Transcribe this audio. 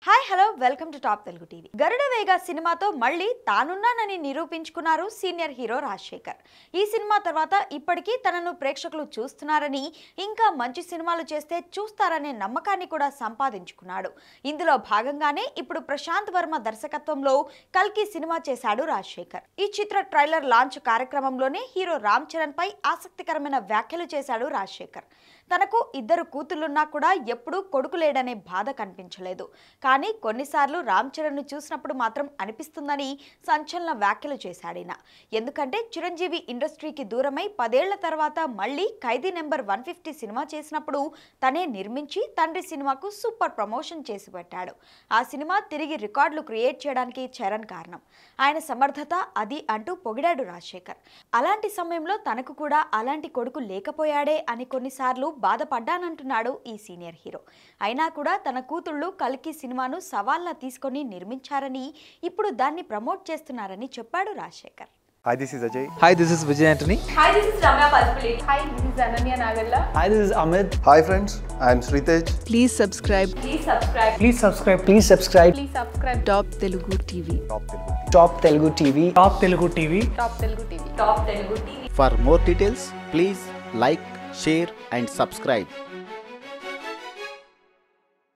Hi hello welcome to top Telugu TV. Garuda Vega సినిమాతో మళ్ళీ తానున్నానని నిరూపించుకున్నారు సీనియర్ హీరో రాజశేఖర్. ఈ సినిమా తర్వాత ఇప్పటికీ తనను ప్రేక్షకులు చూస్తున్నారని, ఇంకా మంచి సినిమాలు చేస్తే చూస్తారనే నమ్మకాన్ని కూడా సంపాదించుకున్నాడు. ఇందులో భాగంగానే ఇప్పుడు ప్రశాంత్ వర్మ దర్శకత్వంలో కల్కి సినిమా చేశాడు రాజశేఖర్. ఈ చిత్ర ట్రైలర్ లాంచ్ కార్యక్రమంలోనే హీరో రామ్ చరణ్ పై ఆసక్తికరమైన వ్యాఖ్యలు చేశాడు రాజశేఖర్. తనకు ఇద్దరు కూతుళ్లున్నా కూడా ఎప్పుడూ కొడుకు లేడనే బాధ కనిపించలేదు, కానీ కొన్నిసార్లు రామ్ చరణ్ ను చూసినప్పుడు మాత్రం అనిపిస్తుందని సంచలన వ్యాఖ్యలు చేశాడిన. ఎందుకంటే చిరంజీవి ఇండస్ట్రీకి దూరమై 10 ఏళ్ల తర్వాత మళ్ళీ ఖైదీ నెంబర్ 150 సినిమా చేసినప్పుడు తనే నిర్మించి తండ్రి సినిమాకు సూపర్ ప్రమోషన్ చేసి పెట్టాడు. ఆ సినిమా తిరిగి రికార్డులు క్రియేట్ చేయడానికి చరణ్ కారణం, ఆయన సమర్థత అది అంటూ పొగిడాడు రాజశేఖర్. అలాంటి సమయంలో తనకు కూడా అలాంటి కొడుకు లేకపోయాడే అని కొన్నిసార్లు బాధపడ్డానంటున్నాడు ఈ సీనియర్ హీరో. అయినా కూడా తన కూతుళ్ళు కల్కి సినిమాను సవాల్లా తీసుకొని నిర్మించారని, ఇప్పుడు దాన్ని ప్రమోట్ చేస్తున్నారని చెప్పాడు Rajasekhar. Hi, this is Ajay. Hi, this is Vijay Antony. Hi, this is Ramya Palpulli. Hi, this is Ananya Nagalla. Hi, this is Amit. Hi friends, I am Sritej. Please subscribe. Please subscribe. Please subscribe. Please subscribe. Please subscribe. Top Telugu TV. Top Telugu TV. Top Telugu TV. Top Telugu TV. Top Telugu TV. For more details, please like, share and subscribe.